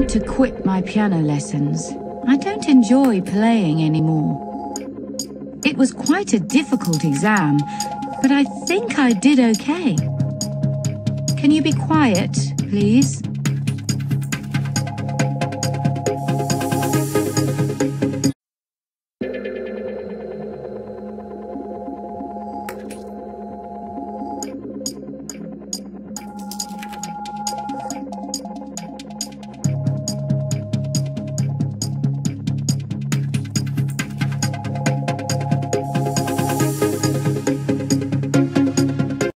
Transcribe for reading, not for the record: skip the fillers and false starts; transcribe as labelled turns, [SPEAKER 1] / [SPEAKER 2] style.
[SPEAKER 1] to quit my piano lessons. I don't enjoy playing anymore. It was quite a difficult exam, but I think I did okay. Can you be quiet, please?